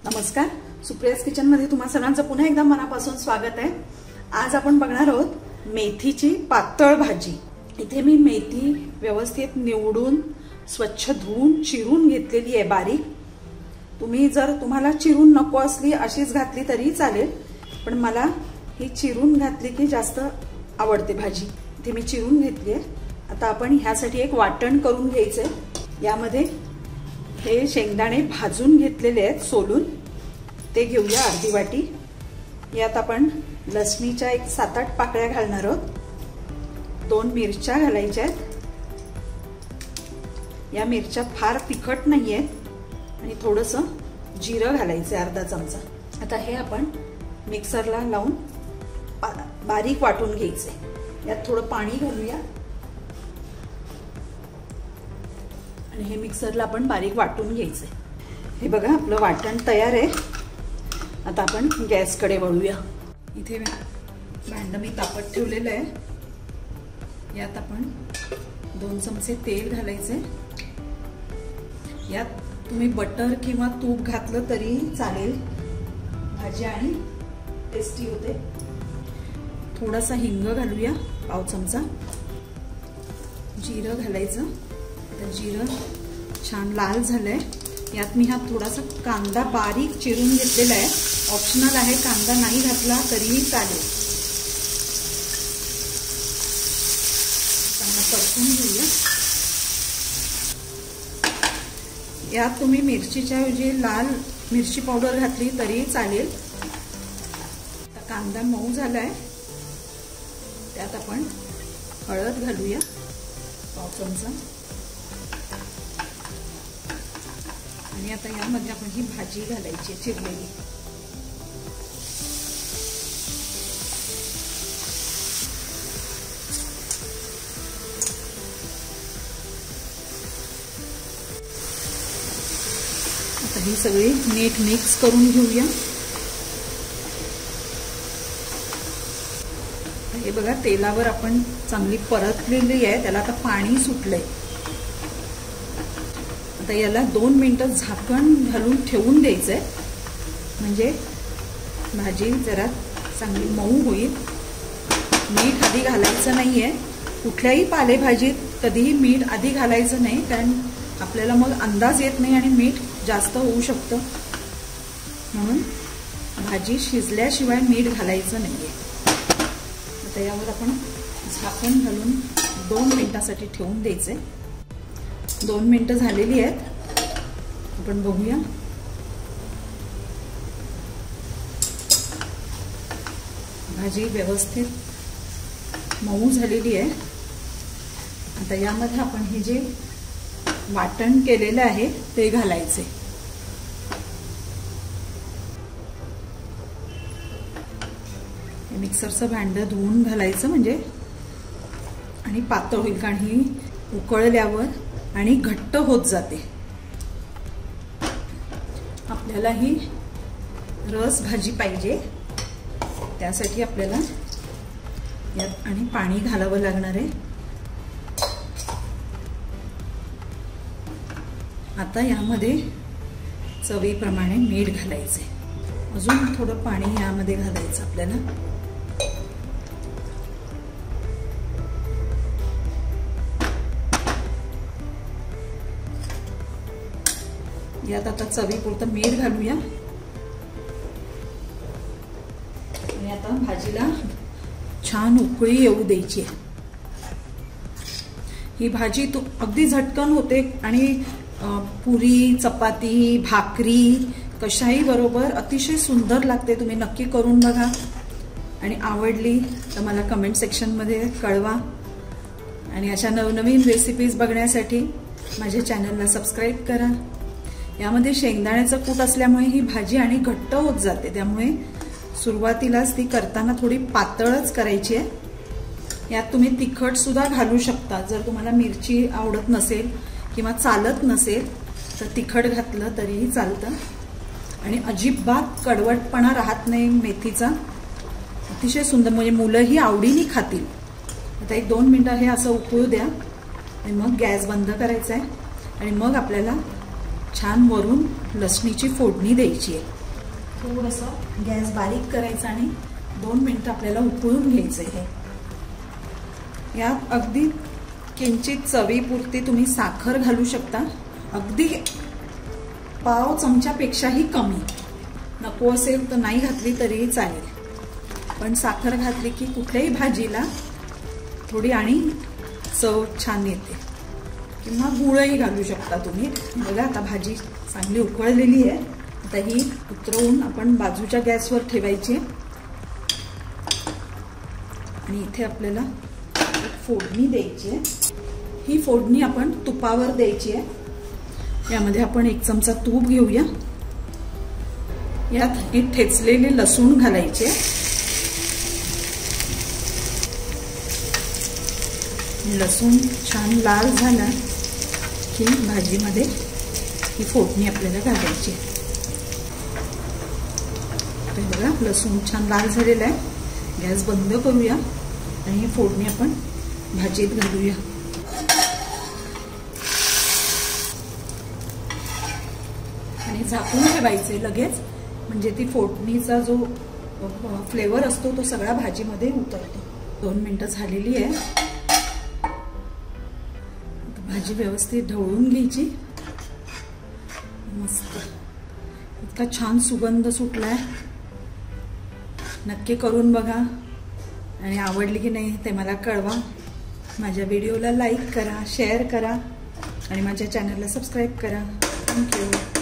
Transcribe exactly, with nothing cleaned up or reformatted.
नमस्कार, सुप्रियाज किचन मध्ये तुम्हा सर्वांचं पुन्हा एकदा मनापासून स्वागत आहे। आज आपण बघणार आहोत मेथीची पातळ भाजी। इथे मी मेथी व्यवस्थित निवडून स्वच्छ धुवून चिरून घेतलेली आहे बारीक। तुम्ही जर तुम्हाला चिरून नको असली अशीच घातली तरी चालेल, पण मला ही चिरून घातली की जास्त आवडते भाजी। इथे मी चिरून घेतली आहे। आता आपण ह्यासाठी एक वाटण करून घ्यायचे। यामध्ये हे शेंगदाणे भाजून घेतलेले आहेत सोलून, ते घेऊया अर्धी वाटी। यात आपण लसणीच्या एक सात आठ पाकळ्या घालणार आहोत। दोन मिरच्या घालायच्या आहेत। या मिरच्या फार तिखट नाहीये आणि थोडंसं जिरं घालायचं अर्धा चमचा। आता हे आपण मिक्सरला लावून बारीक वाटून घ्यायचे। यात थोडं पाणी घालूया आणि हे मिक्सरला आपण बारीक वाटून घ्यायचे। हे बघा आपलं वाटण तयार आहे। आता आपण गॅसकडे वळूया। इथे भांड मी तापत ठेवलेलं आहे। यात आपण दोन चमचे तेल घालायचे। यात तुम्ही बटर किंवा तूप घातलं तरी चालेल, भाजी आणि टेस्टी होते। थोडासा हिंग घालूया, पाव चमचा। जिरं घालायचं। जिरं छान लाल झालंय। यात मी हा थोडासा कांदा बारीक चिरून घेतलेला आहे। ऑप्शनल आहे, कांदा नाही घातला तरीही चालेल। चांगला परतून घेऊया। यात तुम्ही मिरचीच्या ऐवजी लाल मिरची पावडर घातली तरी चालेल। आता कांदा मऊ झालाय, त्यात आपण हळद घालूया, पाव चमचा। आणि आता यामध्ये आपण ही भाजी घालायची चिरलेली। आता ही सगळी नीट मिक्स करून घेऊया। हे बघा तेलावर आपण चांगली परतलेली आहे, त्याला आता पाणी सुटलंय। आता याला दोन मिनिटं झाकण घालून ठेवून द्यायचंय, म्हणजे भाजी जरा चांगली मऊ होईल। मीठ आधी घालायचं नाहीये। कुठल्याही पालेभाजीत कधीही मीठ आधी घालायचं नाही, कारण आपल्याला मग अंदाज येत नाही आणि मीठ जास्त होऊ शकतं। म्हणून भाजी शिजल्याशिवाय मीठ घालायचं नाहीये। आता यावर आपण झाकण घालून दोन मिनिटांसाठी ठेवून द्यायचे। दोन मिनिटं झालेली आहेत, आपण बघूया। भाजी व्यवस्थित मऊ झालेली आहे। आता यामध्ये आपण हे जे वाटण केलेलं आहे ते घालायचे। हे मिक्सरचं भांड धुवून घालायचं, म्हणजे आणि पातळ होईल, कारण ही उकळल्यावर आणि घट्ट होत जाते। आपल्याला ही रस भाजी पाहिजे, त्यासाठी आपल्याला यात आणि पाणी घालावं लागणार आहे। आता यामध्ये चवीप्रमाणे मीठ घालायचे। अजून थोडं पाणी यामध्ये घालायचं आपल्याला। यात आता चवीपुरतं मीठ घालूया आणि आता भाजीला छान उकळी येऊ द्यायची। ही भाजी तो अगदी झटकन होते आणि पुरी, चपाती, भाकरी कशाही बरोबर अतिशय सुंदर लागते। तुम्ही नक्की करून बघा आणि आवडली तर मला कमेंट सेक्शन मध्ये कळवा। आणि अशा नवनवीन रेसिपीज बघण्यासाठी माझ्या चॅनलला सबस्क्राईब करा। यामध्ये शेंगदाण्याचं कूट असल्यामुळे ही भाजी आणि घट्ट होत जाते, त्यामुळे सुरुवातीलाच ती करताना थोडी पातळच करायची आहे। यात तुम्ही तिखट सुद्धा घालू शकता। जर तुम्हाला मिरची आवडत नसेल किंवा चालत नसेल तर तिखट घातलं तरीही चालतं आणि अजिबात कडवटपणा राहत नाही मेथीचा। अतिशय सुंदर, म्हणजे मुलंही आवडीने खातील। आता एक दोन मिनिटं हे असं उकळू द्या आणि मग गॅस बंद करायचा आहे आणि मग आपल्याला छान वरून लसणीची फोडणी द्यायची आहे. थोडंसं गॅस बारीक करायचा आणि दोन मिनिटं आपल्याला उकळून घ्यायचं आहे. यात अगदी किंचित चवीपुरती तुम्ही साखर घालू शकता, अगदी पाव चमच्यापेक्षाही कमी. नको असेल तर नाही घातली तरीही चालेल, पण साखर घातली की कुठल्याही भाजीला थोडी आणि चव छान येते. किंवा गुळही घालू शकता तुम्ही. बघा आता भाजी चांगली उकळलेली आहे. आता ही उतरवून आपण बाजूच्या गॅसवर ठेवायची आणि इथे आपल्याला फोडणी द्यायची आहे. ही फोडणी आपण तुपावर द्यायची आहे. यामध्ये आपण एक चमचा तूप घेऊया. यात हे ठेचलेले लसूण घालायचे. लसूण छान लाल झाला की भाजीमध्ये ही फोडणी आपल्याला घालायची. तर बघा लसूण छान लाल झालेला आहे. गॅस बंद करूया आणि ही फोडणी आपण भाजीत घालूया. आणि झाकून ठेवायचे लगेच, म्हणजे ती फोडणीचा जो फ्लेवर असतो तो सगळा भाजीमध्ये उतरतो. दोन मिनिटं झालेली आहे. भाजी व्यवस्थित ढवळून घ्यायची. मस्त इतका छान सुगंध सुटलाय. नक्की करून बघा आणि आवडली की नाही ते मला कळवा. माझ्या व्हिडिओला लाईक करा, शेअर करा आणि माझ्या चॅनलला सबस्क्राईब करा. थँक्यू.